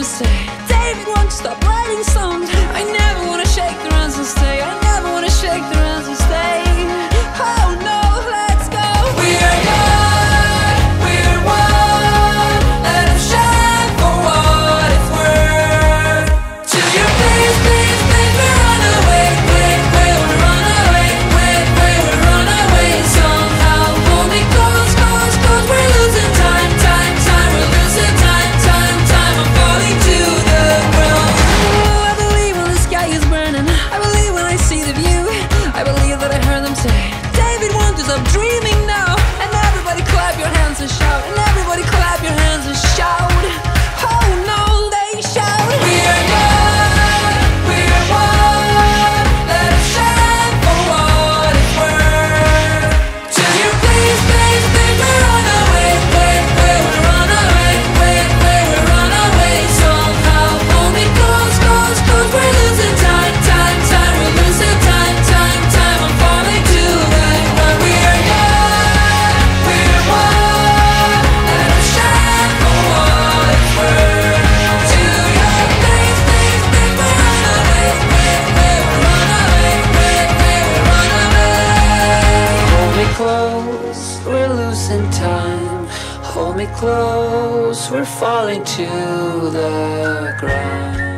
say, David, won't you stop writing songs? I never wanna shake their hands and stay. I never wanna shake their hands and stay. Oh no, let's go. We are young, we're one. Let them shine for what it's worth. To your place, place, place, we're on our way, way, way, we're on our way, way, way, we're on our way. Somehow hold me close, close, close. We're losing time, time, time. We're losing time, time, time. I'm falling to the ground. Oh, I believe when the sky is burning. I believe when I see the view. I believe that I heard them say, David, won't you stop dreaming now? And everybody clap your hands and shout. And everybody clap your hands and shout. Oh no, they shout. We are young, we're one. Let us shine for what it's worth. To your place, place, place, we're on our way, way, way, we're on our way, way, way, we're on our way. Somehow hold me close, close, close. We're losing time, time, time. We're losing time, time, time. I'm falling to the ground. We are young, we're one. Let us shine for what it's worth. To your place, place, place, we're on our way, way, way, we're on our way, way, way, we're on our way. Hold me close, we're losing time. Hold me close, we're falling to the ground.